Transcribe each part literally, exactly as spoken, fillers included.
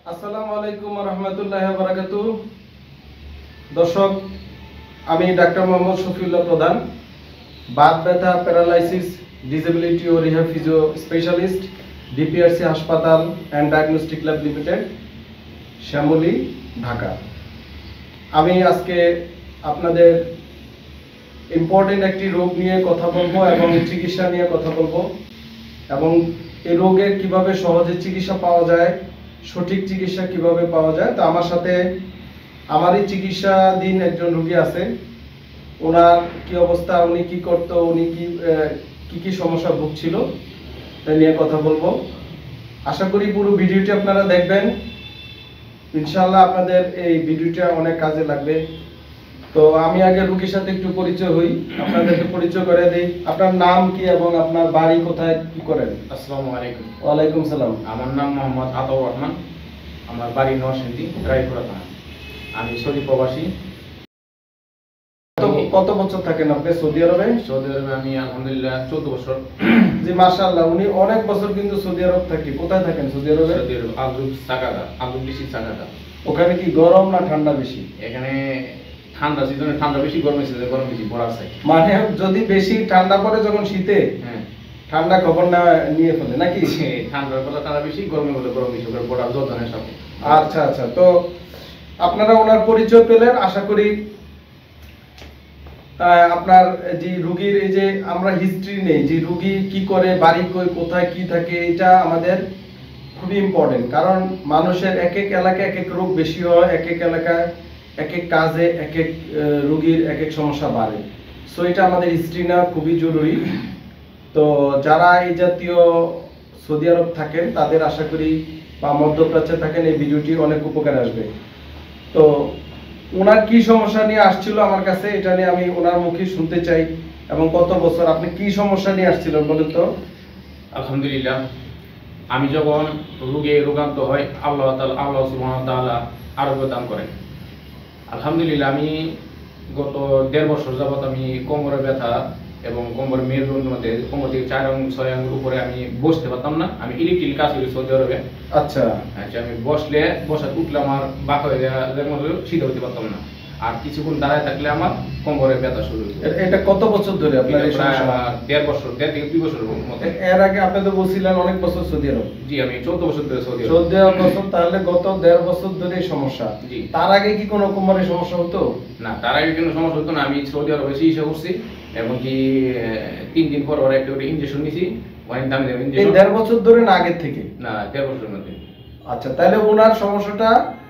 আসসালামু আলাইকুম ওয়া রাহমাতুল্লাহি ওয়া বারাকাতুহু। দর্শক, আমি ডাক্তার মোহাম্মদ শফিউল্লাহ প্রধান, বাত ব্যথা, প্যারালাইসিস, ডিসেবিলিটি ও রিহ্যাব ফিজিও স্পেশালিস্ট, ডিপিআরসি হাসপাতাল and diagnostic lab limited, Shyamoli, Dhaka. আমি আজকে আপনাদের ইম্পর্টেন্ট একটি রোগ নিয়ে কথা বলবো এবং চিকিৎসা নিয়ে কথা বলবো এবং এই রোগের কিভাবে সহজে চিকিৎসা পাওয়া যায়, সঠিক চিকিৎসা কিভাবে পাওয়া যায়। তো আমার সাথে আমারই চিকিৎসাধীন একজন রোগী আছে। ওনার কি অবস্থা, উনি কি করতো, উনি কি কি কি সমস্যা ভুগছিল তা নিয়ে কথা বলবো। আশা করি পুরো ভিডিওটি আপনারা দেখবেন, ইনশাআল্লাহ আপনাদের এই ভিডিওটা অনেক কাজে লাগবে। তো আমি আগে রোগীর সাথে একটু পরিচয় হই, আপনাদেরকে পরিচয় করে দিই। আপনার নাম কি এবং আপনার বাড়ি কোথায়, কি করেন? আসসালামু আলাইকুম। ওয়ালাইকুম সালাম। আমার নাম মোহাম্মদ আতাউর রহমান। আমার বাড়ি নরসিংদী, রায়পুরা থানা। আমি সৌদি প্রবাসী। কত বছর থাকেন আপনি সৌদি আরবে? সৌদি আরবে আমি আলহামদুলিল্লাহ চোদ্দ বছর। জি মাশাআল্লাহ, উনি অনেক বছর কিন্তু সৌদি আরব থাকি। কোথায় থাকেন সৌদি আরবে? সৌদি আরব আলরুব সাকাদা, আলরুব ডিস্ট্রিক্ট সাকাদা। ওখানে কি গরম না ঠান্ডা বেশি? এখানে ঠান্ডা সিজনে ঠান্ডা বেশি, গরমের সিজনে গরম বেশি, বড় আছে। মানে যদি বেশি ঠান্ডা পড়ে যখন শীতে, হ্যাঁ, ঠান্ডা খবর না নিয়ে ফেলে নাকি? ঠান্ডার বেলা ঠান্ডা বেশি, গরমের বেলা গরম বেশি, বড় জর্দানের সাথে। আচ্ছা আচ্ছা, তো আপনারা ওনার পরিচয় পেলেন। আশা করি আপনার যে রোগীর এই যে আমরা হিস্ট্রি নেই, যে রোগী কি করে, বাড়ি কই, কোথায় কি থাকে, এটা আমাদের খুবই ইম্পর্টেন্ট। কারণ মানুষের এক এক এলাকায় এক এক রোগ বেশি হয়, এক এক এলাকায় এক এক কাজে এক এক রোগীর এক এক সমস্যা বাড়ে। সো এটা আমাদের হিস্ট্রি না খুবই জরুরি। তো যারা এই জাতীয় সৌদি আরব থাকেন তাদের আশা করি, বা মধ্যপ্রাচ্যে থাকেন, এই ভিডিওটি অনেক উপকার আসবে। তো ওনার কি সমস্যা নিয়ে আসছিল আমার কাছে, এটা নিয়ে আমি ওনার মুখে শুনতে চাই। এবং কত বছর, আপনি কি সমস্যা নিয়ে আসছিলেন বলুন তো? আলহামদুলিল্লাহ, আমি যখন রোগে রোগান্ত হয়, আল্লাহ তাআলা আল্লাহ সুবহানাহু ওয়া তাআলা আরোগ্য দান করেন। আলহামদুলিল্লাহ, আমি গত দেড় বছর যাবত আমি কোমরে ব্যথা এবং কোমর মেরুদণ্ডের মধ্যে কোমর থেকে চার আঙুল ছয় আঙুল উপরে আমি বসতে পারতাম না। আমি ইলেকট্রিক কাজ করি সৌদি আরবে। আচ্ছা আচ্ছা, আমি বসলে বসা উঠলে আমার বাঁক হয়ে যাওয়ার সিধা হতে পারতাম না, আর কিছুক্ষণ দাঁড়ায় থাকলে আমার কোমরে ব্যথা শুরু হতো। এটা কত বছর ধরে আপনার এই সমস্যা? দেড় বছর, দেড় থেকে দুই বছরের মধ্যে। এর আগে আপনি তো বলছিলেন অনেক বছর সৌদি আরব। জি, আমি চৌদ্দ বছর ধরে সৌদি আরব। চৌদ্দ বছর, তাহলে গত দেড় বছর ধরে এই সমস্যা। জি। তার আগে কি কোনো কোমরের সমস্যা হতো? না, তার আগে কোনো সমস্যা হতো না। আমি সৌদি আরবে চিকিৎসা করছি এবং কি তিন দিন পর ওরা একটা করে ইনজেকশন নিছি, অনেক দামি দামি এই ইনজেকশন। দেড় বছর ধরে না আগের থেকে? না, দেড় বছরের মধ্যে। আচ্ছা, তাহলে ওনার সমস্যাটা,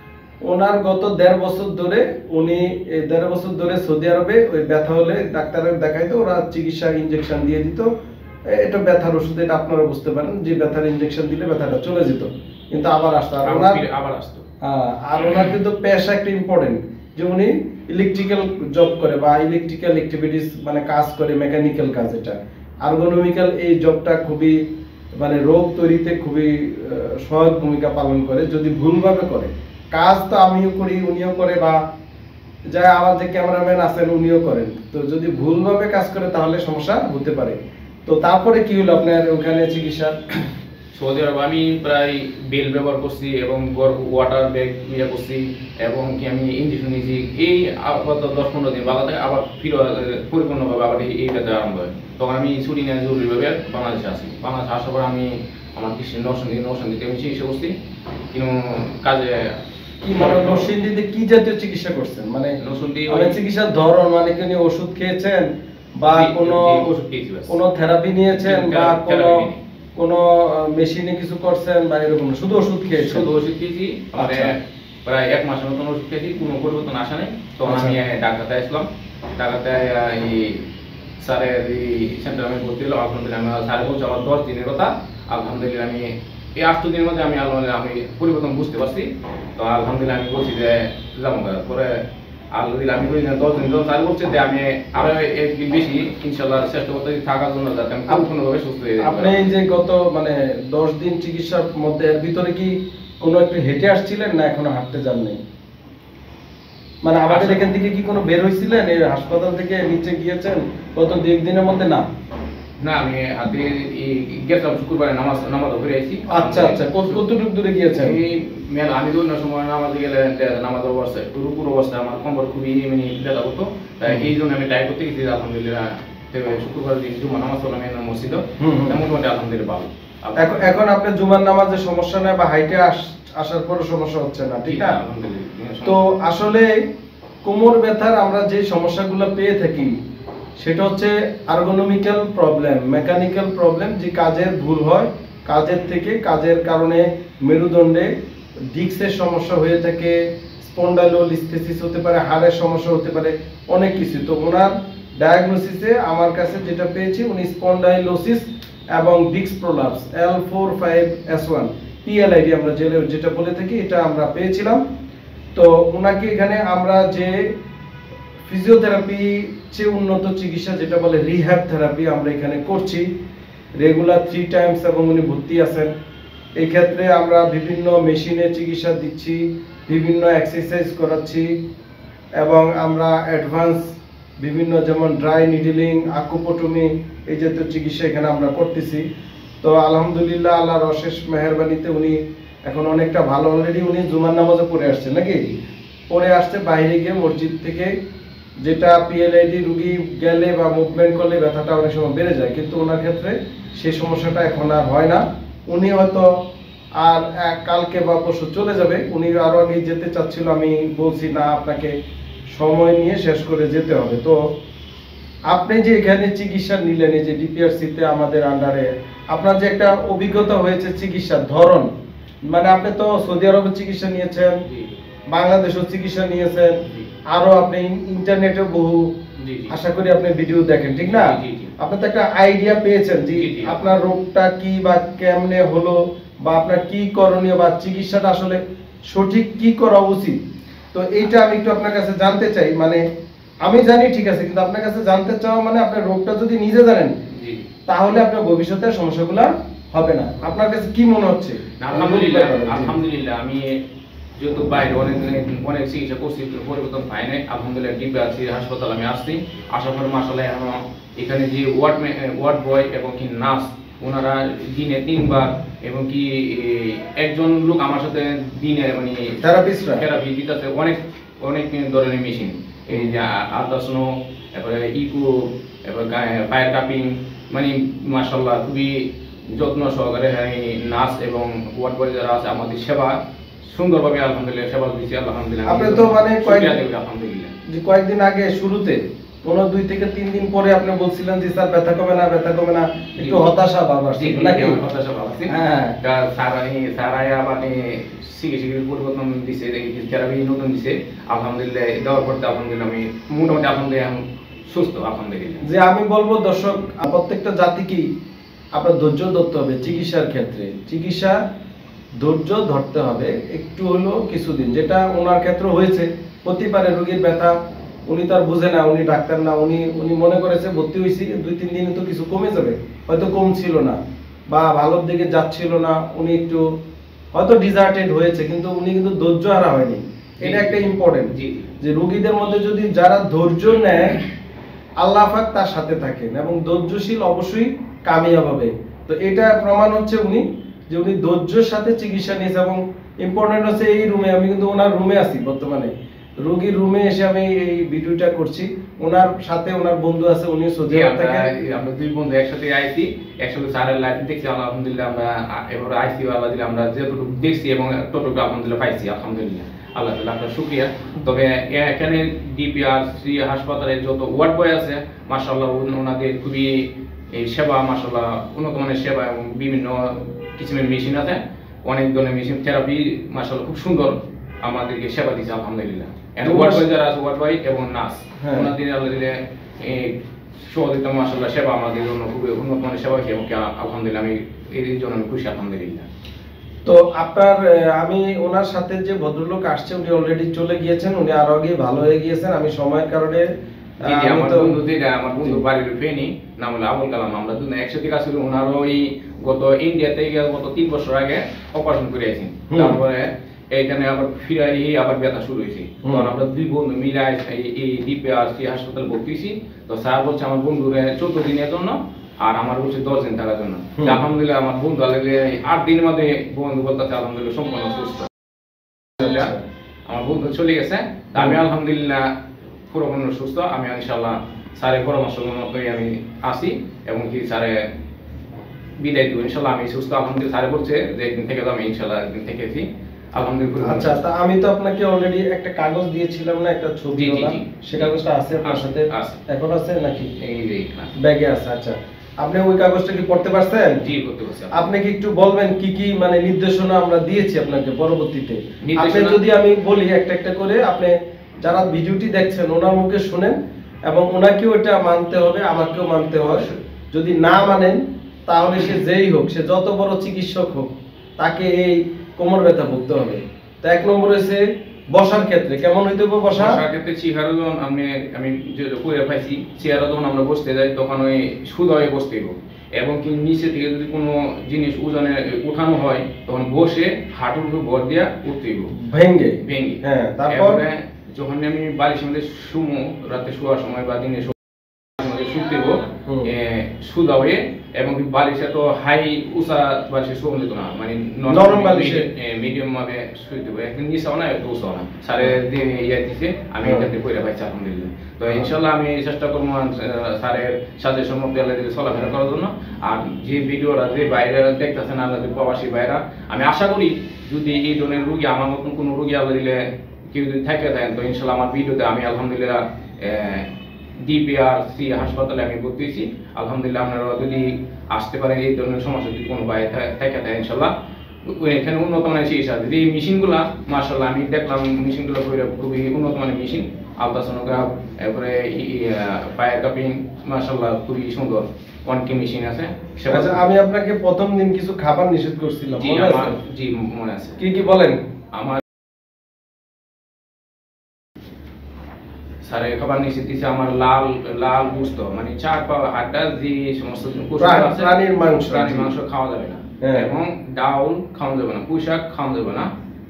ওনার গত দেড় বছর ধরে, উনি এই দেড় বছর ধরে সৌদি আরবে ওই ব্যথা হলে ডাক্তারের দেখাইতো, ওরা চিকিৎসা ইনজেকশন দিয়ে দিত। এটা ব্যথার ওষুধ, এটা আপনারা বুঝতে পারেন যে ব্যথার ইনজেকশন দিলে ব্যথাটা চলে যেত, কিন্তু আবার আসতো। আর ওনার আবার আসতো। হ্যাঁ, আর ওনার কিন্তু পেশা একটা ইম্পর্টেন্ট, যে উনি ইলেকট্রিক্যাল জব করে বা ইলেকট্রিক্যাল অ্যাক্টিভিটিস মানে কাজ করে, মেকানিক্যাল কাজ। এটা আর্গোনমিক্যাল এই জবটা খুবই মানে রোগ তৈরিতে খুবই সহায়ক ভূমিকা পালন করে যদি ভুলভাবে করে। কাজ তো আমিও করি, উনিও করে, বা যা আমার যে ক্যামেরাম্যান আছেন উনিও করেন। তো যদি ভুলভাবে কাজ করে তাহলে সমস্যা হতে পারে। তো তারপরে কি হলো আপনার ওখানে চিকিৎসা? সৌদি আরব আমি প্রায় বেল ব্যবহার করছি এবং ওয়াটার ব্যাগ ইয়ে করছি এবং কি আমি ইনজেকশন নিয়েছি। এই আবার দশ পনেরো দিন বাংলা থেকে আবার ফিরে পরিপূর্ণভাবে আবার এই ব্যথা আরম্ভ হয়। তখন আমি ছুটি নিয়ে জরুরিভাবে বাংলাদেশে আসি। বাংলাদেশে আসার পর আমি আমার কৃষি নরসিংদী নরসিংদীতে আমি চিকিৎসা করছি, কিন্তু কাজে কি মানে নরসিংদীতে কি জাতীয় চিকিৎসা করছেন? মানে নরসিংদী মানে চিকিৎসার ধরন, মানে কি উনি ওষুধ খেয়েছেন বা কোনো ওষুধ খেয়েছি, কোনো থেরাপি নিয়েছেন বা কোনো কোনো মেশিনে কিছু করছেন বা এরকম? শুধু ওষুধ খেয়েছেন? শুধু ওষুধ খেয়েছি। মানে প্রায় এক মাসের মতন ওষুধ খেয়েছি, কোনো পরিবর্তন আসে নাই। তখন আমি ঢাকাতে আসলাম। ঢাকাতে এই স্যারের এই সেন্টারে আমি ভর্তি হলাম। আলহামদুলিল্লাহ, আমি স্যারে বলছি আমার দশ দিনের কথা। আলহামদুলিল্লাহ, আমি এই আট দিনের মধ্যে আমি আলহামদুলিল্লাহ আমি পরিবর্তন বুঝতে পারছি। তো আলহামদুলিল্লাহ আমি বলছি যে যাবো পরে। আলহামদুলিল্লাহ আমি বলি না, দশ দিন যখন স্যার বলছে যে আমি আরো একদিন বেশি ইনশাল্লাহ চেষ্টা করতে থাকার জন্য, যাতে আমি সম্পূর্ণভাবে সুস্থ হয়ে যাই। আপনি এই যে গত মানে দশ দিন চিকিৎসার মধ্যে এর ভিতরে কি কোনো একটু হেঁটে আসছিলেন না এখনো হাঁটতে যান নাই? মানে আমাদের এখান থেকে কি কোনো বের হয়েছিলেন, এই হাসপাতাল থেকে নিচে গিয়েছেন গত দু একদিনের মধ্যে? না, না আমি হাতে গেছিলাম শুক্রবারে নামাজ নামাজ পড়ে আইছি। আচ্ছা আচ্ছা, কতটুকু দূরে গিয়েছেন? এই মেলা আমি দুই না সময় নামাজে গেলে নামাজ অবস্থায় রুকুর অবস্থায় আমার কম্বল খুবই মানে ব্যথা করতো, তাই এই জন্য আমি ট্রাই করতে গেছি। আলহামদুলিল্লাহ শুক্রবার দিন জুমা নামাজ পড়লাম এই মসজিদে, মোটামুটি আলহামদুলিল্লাহ ভালো। এখন এখন আপনি জুমার নামাজে সমস্যা নাই বা হাইটে আসার পর সমস্যা হচ্ছে না, ঠিক না? তো আসলে কোমর ব্যথার আমরা যে সমস্যাগুলো পেয়ে থাকি সেটা হচ্ছে আর্গোনমিক্যাল প্রবলেম, মেকানিক্যাল প্রবলেম, যে কাজের ভুল হয়, কাজের থেকে কাজের কারণে মেরুদণ্ডে ডিস্কের সমস্যা হয়ে থাকে, স্পন্ডাইলোলিস্থেসিস হতে পারে, হাড়ের সমস্যা হতে পারে, অনেক কিছু। তো ওনার ডায়াগনোসিসে আমার কাছে যেটা পেয়েছি, উনি স্পন্ডাইলোসিস এবং disc prolapse L four five S one PLID আমরা যেটা বলে থাকি, এটা আমরা পেয়েছিলাম। তো ওনাকে এখানে আমরা যে ফিজিওথেরাপি চেয়ে উন্নত চিকিৎসা যেটা বলে রিহ্যাব থেরাপি আমরা এখানে করছি রেগুলার থ্রি টাইমস, এবং উনি ভর্তি আছেন। এই ক্ষেত্রে আমরা বিভিন্ন মেশিনে চিকিৎসা দিচ্ছি, বিভিন্ন এক্সারসাইজ করাচ্ছি, এবং আমরা অ্যাডভান্স বিভিন্ন যেমন ড্রাই নিডলিং, আকুপটমি এই জাতীয় চিকিৎসা এখানে আমরা করতেছি। তো আলহামদুলিল্লাহ আল্লাহর অশেষ মেহেরবানিতে উনি এখন অনেকটা ভালো। অলরেডি উনি জুমার নামাজে পড়ে আসছেন নাকি, পড়ে আসছে বাইরে গিয়ে মসজিদ থেকে, যেটা পিএলআইডি রুগী গেলে বা মুভমেন্ট করলে ব্যথাটা অনেক সময় বেড়ে যায়, কিন্তু ওনার ক্ষেত্রে সেই সমস্যাটা এখন আর হয় না। উনি হয়তো আর কালকে বা পরশু চলে যাবে, উনি আরো আগে যেতে চাচ্ছিল, আমি বলছি না আপনাকে সময় নিয়ে শেষ করে যেতে হবে। তো আপনি যে এখানে চিকিৎসা নিলেন এই যে ডিপিআরসিতে আমাদের আন্ডারে, আপনার যে একটা অভিজ্ঞতা হয়েছে চিকিৎসার ধরন, মানে আপনি তো সৌদি আরবে চিকিৎসা নিয়েছেন, বাংলাদেশেও চিকিৎসা নিয়েছেন, আরো আপনি ইন্টারনেটে বহু আশা করি আপনি ভিডিও দেখেন, ঠিক না? আপনি তো একটা আইডিয়া পেয়েছেন যে আপনার রোগটা কি বা কেমনে হলো, বা আপনার কি করণীয়, বা চিকিৎসাটা আসলে সঠিক কি করা উচিত। তো এইটা আমি একটু আপনার কাছে জানতে চাই। মানে আমি জানি ঠিক আছে, কিন্তু আপনার কাছে জানতে চাওয়া মানে আপনার রোগটা যদি নিজে জানেন তাহলে আপনার ভবিষ্যতে সমস্যাগুলো হবে না। আপনার কাছে কি মনে হচ্ছে? আলহামদুলিল্লাহ আলহামদুলিল্লাহ আমি যেহেতু বাইরে অনেক অনেক চিকিৎসা করছি, পরিবর্তন পাই নাই। আলহামদুলিল্লাহ ডিপিআরসি হাসপাতাল আমি আসছি, আসার পর মাসাল্লাহ এখানে যে ওয়ার্ড ওয়ার্ড বয় এবং কি নার্স ওনারা দিনে তিনবার এবং কি একজন লোক আমার সাথে দিনে মানে থেরাপিস্টরা থেরাপি দিতেছে, অনেক অনেক ধরনের মেশিন, এই যে আলট্রাসোনো, তারপরে ইকো, তারপরে ফায়ার কাপিং, মানে মাশাআল্লাহ খুবই যত্ন সহকারে নার্স এবং ওয়ার্ড বয় যারা আছে আমাদের সেবা সুন্দরভাবে আলহামদুলিল্লাহ সেবা দিচ্ছি। আলহামদুলিল্লাহ আপনি তো মানে আলহামদুলিল্লাহ যে কয়েকদিন আগে শুরুতে কোন দুই থেকে তিন দিন পরে আপনি বলছিলেন যে স্যার ব্যথা কমে না ব্যথা কমে না, একটু হতাশা ভাব আসছে নাকি? হতাশা ভাব আসছে। হ্যাঁ, স্যার স্যার আয়া মানে চিকিৎসা পরিবর্তন দিছে, থেরাপি নতুন দিছে। আলহামদুলিল্লাহ দেওয়ার পর আলহামদুলিল্লাহ আমি মোটামুটি আলহামদুলিল্লাহ সুস্থ আলহামদুলিল্লাহ। যে আমি বলবো দর্শক, প্রত্যেকটা জাতিকেই আপনার ধৈর্য ধরতে হবে চিকিৎসার ক্ষেত্রে। চিকিৎসা ধৈর্য ধরতে হবে একটু হলো কিছুদিন, যেটা ওনার ক্ষেত্রে হয়েছে। হতে পারে রোগীর ব্যথা উনি তার বুঝে না, উনি ডাক্তার না, উনি উনি মনে করেছে ভর্তি হয়েছি দুই তিন দিনে তো কিছু কমে যাবে, হয়তো কম ছিল না বা ভালোর দিকে যাচ্ছিল না, উনি একটু হয়তো ডিজার্টেড হয়েছে, কিন্তু উনি কিন্তু ধৈর্য হারা হয়নি। এটা একটা ইম্পর্টেন্ট, যে রোগীদের মধ্যে যদি যারা ধৈর্য নেয় আল্লাহ পাক তার সাথে থাকেন, এবং ধৈর্যশীল অবশ্যই কামিয়াব হবে। তো এটা প্রমাণ হচ্ছে উনি যে উনি ধৈর্যের সাথে চিকিৎসা নিয়েছে। এবং ইম্পর্টেন্ট হচ্ছে এই রুমে, আমি কিন্তু ওনার রুমে আছি বর্তমানে, রোগীর রুমে এসে আমি এই ভিডিওটা করছি। ওনার সাথে ওনার বন্ধু আছে, উনি সৌদি আরব থেকে, আমরা দুই বন্ধু একসাথে আইছি, একসাথে স্যারের লাইফ দেখছি। আলহামদুলিল্লাহ আমরা এবার আইসি আল্লাহ দিলে আমরা যেটুকু দেখছি এবং ততটুকু আলহামদুলিল্লাহ পাইছি। আলহামদুলিল্লাহ আল্লাহ তাআলা আপনার শুকরিয়া। তবে এখানে ডিপিআরসি হাসপাতালে যত ওয়ার্ড বয় আছে মাশাআল্লাহ ওনাদের খুবই এই সেবা মাশাআল্লাহ উন্নত মানের সেবা, এবং বিভিন্ন কিসিমের মেশিন আছে, অনেক ধরনের মেশিন, থেরাপি মাশাআল্লাহ খুব সুন্দর আমাদেরকে সেবা দিচ্ছে আলহামদুলিল্লাহ। এন্ড ওয়ার্ড বয় যারা আছে ওয়ার্ড বয় এবং নার্স ওনাদের আল্লাহ দিলে এই সহযোগিতা মাশাআল্লাহ সেবা আমাদের জন্য খুবই উন্নত মানের সেবা হয়েছে, এবং আলহামদুলিল্লাহ আমি এই জন্য আমি খুশি আলহামদুলিল্লাহ। তো আপনার আমি ওনার সাথে যে ভদ্রলোক আসছে উনি অলরেডি চলে গিয়েছেন, উনি আরো আগে ভালো হয়ে গিয়েছেন। আমি সময়ের কারণে আমার বন্ধু যেটা আমার বন্ধু বাড়ির ফেনি নাম হলো আবুল কালাম, আমরা দুজন একসাথে কাজ করি। ওনারও ওই গত ইন্ডিয়াতে গত তিন বছর আগে অপারেশন করে আছেন, তারপরে এইখানে আবার ফিরে আবার ব্যথা শুরু হয়েছে। তখন আমরা দুই বন্ধু মিলে এই ডিপিআরসি হাসপাতাল ভর্তি হয়েছি। তো স্যার বলছে আমার বন্ধুরে চোদ্দ দিনের জন্য আর আমার বলছে দশ দিন থাকার জন্য। আলহামদুলিল্লাহ আমার বন্ধু আট দিনের মধ্যে বন্ধু বলতেছে আলহামদুলিল্লাহ সম্পূর্ণ সুস্থ। আমার বন্ধু চলে গেছে, আমি আলহামদুলিল্লাহ পুরোপূর্ণ সুস্থ। আমি ইনশাআল্লাহ স্যারের পরামর্শ মতোই আমি আসি এবং কি স্যারে বিদায় দিব ইনশাআল্লাহ। আমি সুস্থ আলহামদুলিল্লাহ। স্যারে বলছে যে একদিন থেকে তো আমি ইনশাআল্লাহ একদিন থেকেছি আলহামদুলিল্লাহ। আচ্ছা, তা আমি তো আপনাকে অলরেডি একটা কাগজ দিয়েছিলাম না, একটা ছবি তোলা, সেই কাগজটা আছে আপনার সাথে? এখন আছে নাকি? এই যে ব্যাগে আছে। আচ্ছা, আপনি ওই কাগজটা কি পড়তে পারছেন? জি, পড়তে পারছি। আপনি কি একটু বলবেন কি কি মানে নির্দেশনা আমরা দিয়েছি আপনাকে পরবর্তীতে? আপনি যদি আমি বলি একটা একটা করে, আপনি যারা ভিডিওটি দেখছেন ওনার মুখে শুনেন এবং ওনাকেও এটা মানতে হবে, আমাকেও মানতে হবে। যদি না মানেন তাহলে সে যেই হোক, সে যত বড় চিকিৎসক হোক, তাকে এই কোমর ব্যথা ভুগতে হবে। তো এক নম্বর হচ্ছে বসার ক্ষেত্রে কেমন হইতে হবে? বসা বসার ক্ষেত্রে চেয়ারে যখন আমি আমি যে কইরা পাইছি, চেয়ারে যখন আমরা বসতে যাই তখন ওই সোজা হয়ে বসতে হবে এবং কি নিচে থেকে যদি কোনো জিনিস ওজনে উঠানো হয় তখন বসে হাঁটুর উপর ভর দিয়া উঠতে হবে ভেঙ্গে ভেঙ্গে। হ্যাঁ, তারপর যখন আমি বালিশের মধ্যে শুমো, রাতে শোয়ার সময় বা দিনে শুতে হবো সুদা হয়ে এবং বালিশে তো হাই উঁচা বালিশে শোয়া যেত না, মানে নরম বালিশে মিডিয়াম ভাবে শুইতে হবে, একদিন নিচাও না একটু উঁচাও না। স্যারে দিয়ে ইয়ে দিছে, আমি এখানে পড়ে পাইছি আলহামদুলিল্লাহ। তো ইনশাল্লাহ আমি চেষ্টা করবো স্যারের সাজেশন মতো চলাফেরা করার জন্য। আর যে ভিডিওরা যে বাইরে দেখতেছেন আমাদের প্রবাসী বাইরা, আমি আশা করি যদি এই ধরনের রুগী আমার মতন কোনো রুগী আল্লাহ দিলে কেউ যদি থাকে থাকেন তো ইনশাল্লাহ আমার ভিডিওতে আমি আলহামদুলিল্লাহ ডিপিআরসি হাসপাতালে আমি ভর্তি হয়েছি আলহামদুলিল্লাহ। আপনারা যদি আসতে পারেন এই ধরনের সমস্যা যদি কোনো বাইরে থাকে থাকে ইনশাল্লাহ এখানে উন্নত মানের চিকিৎসা। যদি এই মেশিনগুলা মাশাআল্লাহ আমি দেখলাম মেশিনগুলো খুবই উন্নত মানের মেশিন, আলট্রাসোনোগ্রাফ, এরপরে ফায়ার কাপিং মাশাআল্লাহ খুবই সুন্দর অনেক মেশিন আছে। আচ্ছা, আমি আপনাকে প্রথম দিন কিছু খাবার নিষেধ করছিলাম, জি আমার জি মনে আছে। কি কি বলেন? আমার স্যারের খাবার নিষেধ দিয়েছে আমার লাল লাল গোশত, মানে চার পা হাড্ডা যে সমস্ত প্রাণীর মাংস প্রাণীর মাংস খাওয়া যাবে না এবং ডাউল খাওয়া যাবে না, পুঁইশাক খাওয়া যাবে না,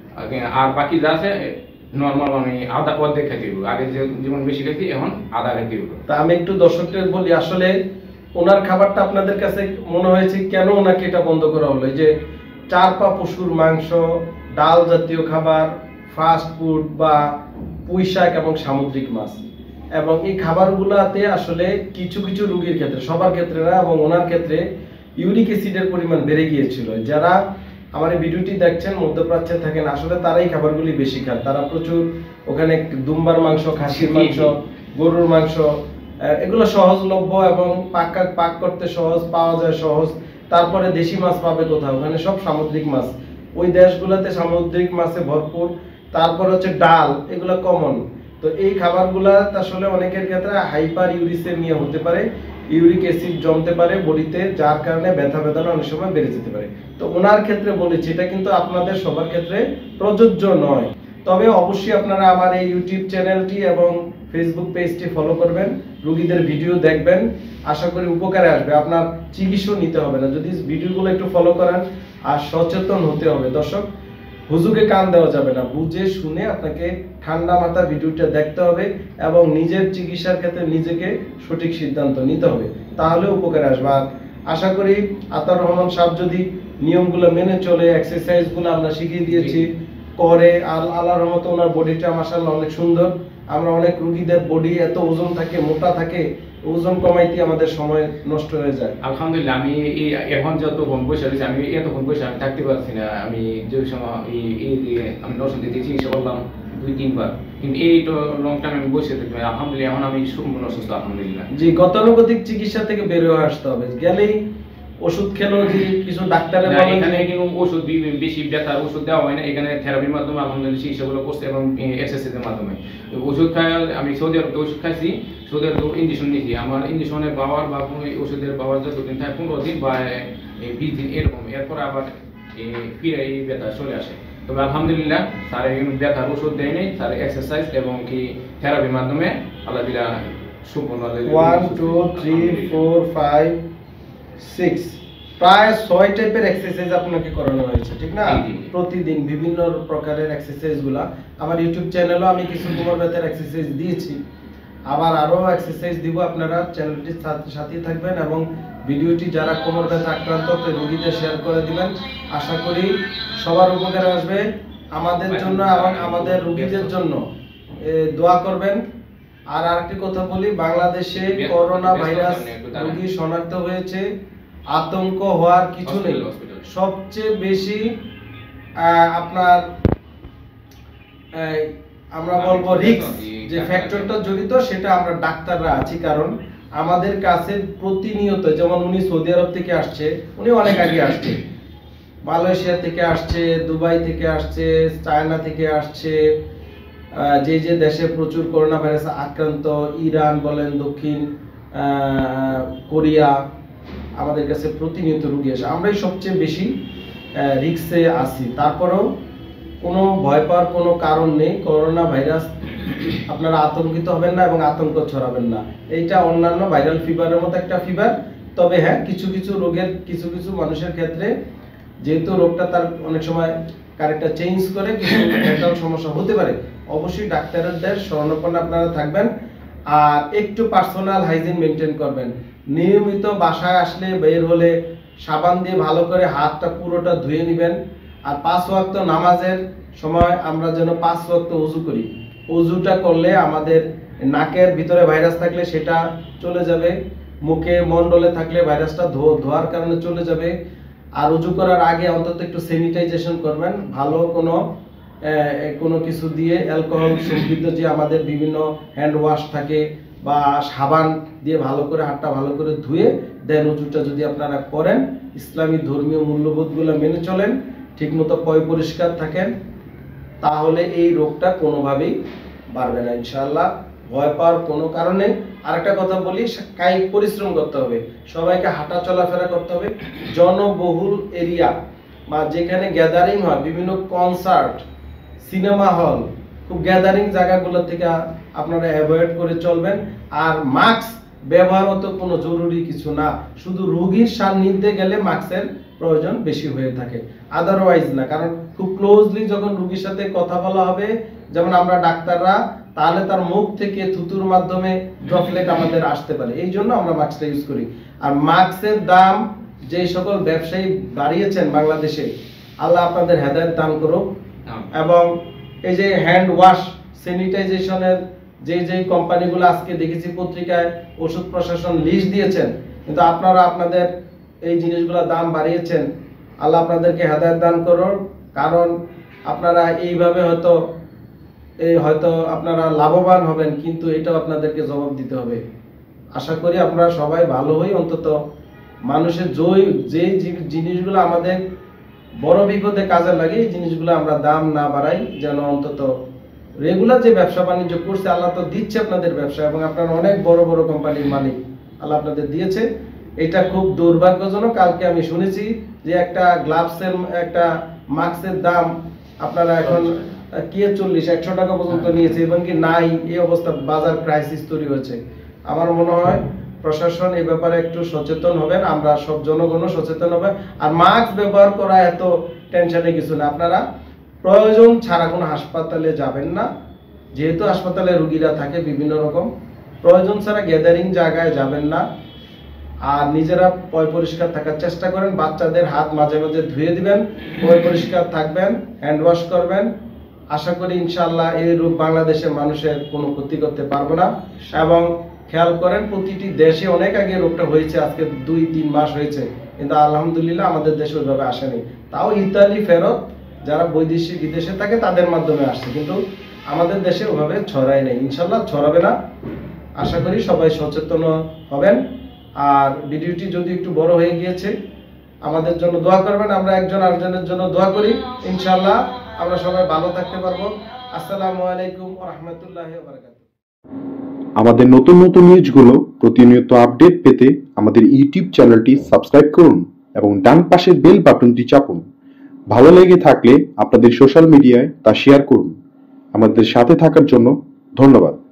আর বাকি যা আছে নরমাল মানে আধা অর্ধেক খেতে হবে। আগে যেমন বেশি খেতে এখন আধা খেতে হবে। তা আমি একটু দর্শকদের বলি, আসলে ওনার খাবারটা আপনাদের কাছে মনে হয়েছে কেন ওনাকে এটা বন্ধ করা হলো? যে চার পা পশুর মাংস, ডাল জাতীয় খাবার, ফাস্ট ফুড বা পুঁইশাক এবং সামুদ্রিক মাছ, এবং এই খাবারগুলোতে আসলে কিছু কিছু রোগীর ক্ষেত্রে, সবার ক্ষেত্রে না, এবং ওনার ক্ষেত্রে ইউরিক অ্যাসিডের পরিমাণ বেড়ে গিয়েছিল। যারা আমার এই ভিডিওটি দেখছেন মধ্যপ্রাচ্যে থাকেন, আসলে তারাই খাবারগুলি বেশি খান। তারা প্রচুর ওখানে দুম্বার মাংস, খাসির মাংস, গরুর মাংস, এগুলো সহজলভ্য এবং পাক পাক করতে সহজ, পাওয়া যায় সহজ। তারপরে দেশি মাছ পাবে কোথাও? ওখানে সব সামুদ্রিক মাছ, ওই দেশগুলোতে সামুদ্রিক মাছে ভরপুর। তারপর হচ্ছে ডাল, এগুলো কমন। তো এই খাবারগুলা আসলে অনেকের ক্ষেত্রে হাইপার ইউরিসেমিয়া হতে পারে, ইউরিক অ্যাসিড জমতে পারে বডিতে, যার কারণে ব্যথা বেদনা অনেক সময় বেড়ে যেতে পারে। তো ওনার ক্ষেত্রে বলেছি, এটা কিন্তু আপনাদের সবার ক্ষেত্রে প্রযোজ্য নয়। তবে অবশ্যই আপনারা আমার এই ইউটিউব চ্যানেলটি এবং ফেসবুক পেজটি ফলো করবেন, রোগীদের ভিডিও দেখবেন, আশা করি উপকারে আসবে। আপনার চিকিৎসা নিতে হবে না যদি ভিডিওগুলো একটু ফলো করেন। আর সচেতন হতে হবে দর্শক, হুজুকে কান দেওয়া যাবে না, বুঝে শুনে আপনাকে ঠান্ডা মাথা ভিডিওটা দেখতে হবে এবং নিজের চিকিৎসার ক্ষেত্রে নিজেকে সঠিক সিদ্ধান্ত নিতে হবে, তাহলে উপকারে আসবে। আর আশা করি আতাউর রহমান সাহেব যদি নিয়মগুলো মেনে চলে, এক্সারসাইজগুলো আমরা শিখিয়ে দিয়েছি করে, আর আল্লাহর রহমতে ওনার বডিটা মাশাআল্লাহ অনেক সুন্দর। আমরা অনেক রোগীদের বডি এত ওজন থাকে, মোটা থাকে, ওজন কমাইতে আমাদের সময় নষ্ট হয়ে যায়। আলহামদুলিল্লাহ আমি এই এখন যতক্ষণ বসে রয়েছি, আমি এতক্ষণ বসে আমি থাকতে পারছি না। আমি যে সময় এই আমি নরসিংদীতে চিকিৎসা করলাম দুই তিনবার, কিন্তু এই তো লং টাইম আমি বসে থাকি। আলহামদুলিল্লাহ এখন আমি সম্পূর্ণ সুস্থ আলহামদুলিল্লাহ। জি, গতানুগতিক চিকিৎসা থেকে বের হয়ে আসতে হবে। গেলেই ওষুধ খেলো যে কিছু ডাক্তারের বলেন এখানে কিন্তু ওষুধ বেশি ব্যথার ওষুধ দেওয়া হয় না, এখানে থেরাপির মাধ্যমে আলহামদুলিল্লাহ চিকিৎসাগুলো করছে এবং এক্সারসাইজের মাধ্যমে। ওষুধ খাই আমি সৌদি আরবে ওষুধ খাইছি, সৌদি আরবে ইঞ্জেকশন নিয়েছি। আমার ইঞ্জেকশনের পাওয়ার বা ওষুধের পাওয়ার যতদিন থাকে পনেরো দিন বা বিশ দিন এরকম, এরপর আবার ফিরে এই ব্যথা চলে আসে। তবে আলহামদুলিল্লাহ স্যার ব্যথার ওষুধ দেয় নেই, স্যার এক্সারসাইজ এবং কি থেরাপির মাধ্যমে আল্লাহ দিলা সম্পূর্ণ। One two three four five six প্রায় ছয় টাইপের এক্সারসাইজ আপনাকে করানো হয়েছে, ঠিক না? প্রতিদিন বিভিন্ন প্রকারের এক্সারসাইজগুলা আমার ইউটিউব চ্যানেলেও আমি কিছু কোমর ব্যথার এক্সারসাইজ দিয়েছি, আবার আরো এক্সারসাইজ দিব। আপনারা চ্যানেলটির সাথে থাকবেন এবং ভিডিওটি যারা কোমর ব্যথা আক্রান্ত রোগীদের শেয়ার করে দিবেন। আশা করি সবার উপকারে আসবে। আমাদের জন্য এবং আমাদের রোগীদের জন্য দোয়া করবেন। আর আরেকটি কথা বলি, বাংলাদেশে করোনা ভাইরাস রোগী শনাক্ত হয়েছে, আতঙ্ক হওয়ার কিছু নেই। সবচেয়ে বেশি আপনার আমরা বলবো রিস্ক যে ফ্যাক্টরটা জড়িত সেটা আমরা ডাক্তাররা আছি, কারণ আমাদের কাছে প্রতিনিয়ত, যেমন উনি সৌদি আরব থেকে আসছে, উনি অনেক আগে আসছে, মালয়েশিয়া থেকে আসছে, দুবাই থেকে আসছে, চায়না থেকে আসছে, যে যে দেশে প্রচুর করোনা ভাইরাসে আক্রান্ত, ইরান বলেন, দক্ষিণ কোরিয়া, আমাদের কাছে প্রতিনিয়ত রোগী আসে। আমরাই সবচেয়ে বেশি রিস্কে আছি। তারপরেও কোনো ভয় পাওয়ার কোনো কারণ নেই। করোনা ভাইরাস আপনারা আতঙ্কিত হবেন না এবং আতঙ্ক ছড়াবেন না। এইটা অন্যান্য ভাইরাল ফিভারের মতো একটা ফিভার। তবে হ্যাঁ, কিছু কিছু রোগের কিছু কিছু মানুষের ক্ষেত্রে যেহেতু রোগটা তার অনেক সময় ক্যারেক্টার চেঞ্জ করে, কিছু মেন্টাল সমস্যা হতে পারে, অবশ্যই ডাক্তারদের শরণাপন্ন আপনারা থাকবেন। আর একটু পার্সোনাল হাইজিন মেনটেন করবেন। নিয়মিত বাসায় আসলে বের হলে সাবান দিয়ে ভালো করে হাতটা পুরোটা ধুয়ে নেবেন। আর পাঁচ ওয়াক্ত নামাজের সময় আমরা যেন পাঁচ ওয়াক্ত ওযু করি। ওযুটা করলে আমাদের নাকের ভিতরে ভাইরাস থাকলে সেটা চলে যাবে, মুখে মণ্ডলে থাকলে ভাইরাসটা ধোয়ার কারণে চলে যাবে। আর ওযু করার আগে অন্তত একটু স্যানিটাইজেশন করবেন, ভালো কোনো কোনো কিছু দিয়ে, অ্যালকোহল সমৃদ্ধ যে আমাদের বিভিন্ন হ্যান্ড ওয়াশ থাকে বা সাবান দিয়ে ভালো করে হাতটা ভালো করে ধুয়ে দেন ওযুটা যদি আপনারা করেন, ইসলামী ধর্মীয় মূল্যবোধগুলো মেনে চলেন, ঠিকমতো পয় পরিষ্কার থাকেন, তাহলে এই রোগটা কোনোভাবেই বাড়বে না ইনশাআল্লাহ। ভয় পাওয়ার কোনো কারণে। আরেকটা কথা বলি, কায়িক পরিশ্রম করতে হবে, সবাইকে হাঁটা চলাফেরা করতে হবে। জনবহুল এরিয়া বা যেখানে গ্যাদারিং হয়, বিভিন্ন কনসার্ট, সিনেমা হল, খুব গ্যাদারিং জায়গাগুলো থেকে আপনারা অ্যাভয়েড করে চলবেন। আর মাস্ক ব্যবহার তো কোনো জরুরি কিছু না, শুধু রোগীর সান্নিধ্যে গেলে মাস্কের প্রয়োজন বেশি হয়ে থাকে, আদারওয়াইজ না। কারণ খুব ক্লোজলি যখন রোগীর সাথে কথা বলা হবে, যেমন আমরা ডাক্তাররা, তাহলে তার মুখ থেকে থুতুর মাধ্যমে ড্রপলেট আমাদের আসতে পারে, এই জন্য আমরা মাস্কটা ইউজ করি। আর মাস্কের দাম যে সকল ব্যবসায়ী বাড়িয়েছেন বাংলাদেশে, আল্লাহ আপনাদের হেদায়েত দান করুক। এবং এই যে হ্যান্ড ওয়াশ, স্যানিটাইজেশনের যে যে কোম্পানিগুলো আজকে দেখেছি পত্রিকায়, ওষুধ প্রশাসন লিস্ট দিয়েছেন, কিন্তু আপনারা আপনাদের এই জিনিসগুলোর দাম বাড়িয়েছেন। আল্লাহ আপনাদেরকে হেদায়েত দান করুন। কারণ আপনারা এইভাবে হয়তো এই হয়তো আপনারা লাভবান হবেন, কিন্তু এটাও আপনাদেরকে জবাব দিতে হবে। আশা করি আমরা সবাই ভালো হই, অন্তত মানুষের জয় যে জিনিসগুলো আমাদের বড় বিপদে কাজে লাগে, এই জিনিসগুলো আমরা দাম না বাড়াই, যেন অন্তত রেগুলার যে ব্যবসা বাণিজ্য করছে, আল্লাহ তো দিচ্ছে আপনাদের ব্যবসা, এবং আপনারা অনেক বড় বড় কোম্পানির মালিক, আল্লাহ আপনাদের দিয়েছে। এটা খুব দুর্ভাগ্যজনক। কালকে আমি শুনেছি যে একটা গ্লাভসের একটা মাস্কের দাম আপনারা এখন কি চল্লিশ একশো টাকা পর্যন্ত নিয়েছে, এবং কি নাই, এই অবস্থা, বাজার ক্রাইসিস তৈরি হয়েছে। আমার মনে হয় প্রশাসন এই ব্যাপারে একটু সচেতন হবেন, আমরা সব জনগণও সচেতন হবে। আর মাস্ক ব্যবহার করা এত টেনশনে কিছু না, আপনারা প্রয়োজন ছাড়া কোনো হাসপাতালে যাবেন না, যেহেতু হাসপাতালে রোগীরা থাকে বিভিন্ন রকম, প্রয়োজন ছাড়া গ্যাদারিং জায়গায় যাবেন না। আর নিজেরা পয় পরিষ্কার থাকার চেষ্টা করেন, বাচ্চাদের হাত মাঝে মাঝে ধুয়ে দিবেন, পয় পরিষ্কার থাকবেন, হ্যান্ড ওয়াশ করবেন। আশা করি ইনশাআল্লাহ এই রোগ বাংলাদেশের মানুষের কোনো ক্ষতি করতে পারবে না। এবং খেয়াল করেন, প্রতিটি দেশে অনেক আগে রোগটা হয়েছে, আজকে দুই তিন মাস হয়েছে, কিন্তু আলহামদুলিল্লাহ আমাদের দেশে ওইভাবে আসেনি। তাও ইতালি ফেরত যারা বৈদেশিক বিদেশে থাকে তাদের মাধ্যমে আসছে, কিন্তু আমাদের দেশে ওইভাবে ছড়ায় নেই। ইনশাআল্লাহ ছড়াবে না। আশা করি সবাই সচেতন হবেন। আর ভিডিওটি যদি একটু বড় হয়ে গিয়েছে, আমাদের জন্য দোয়া করবেন, আমরা একজন আরেকজনের জন্য দোয়া করি। ইনশাআল্লাহ আমরা সবাই ভালো থাকতে পারবো। আসসালামু আলাইকুম ওয়া রাহমাতুল্লাহি ওয়া বারাকাতুহু। আমাদের নতুন নতুন নিউজগুলো প্রতিনিয়ত আপডেট পেতে আমাদের ইউটিউব চ্যানেলটি সাবস্ক্রাইব করুন এবং ডান পাশের বেল বাটনটি চাপুন। ভালো লেগে থাকলে আপনাদের সোশ্যাল মিডিয়ায় তা শেয়ার করুন। আমাদের সাথে থাকার জন্য ধন্যবাদ।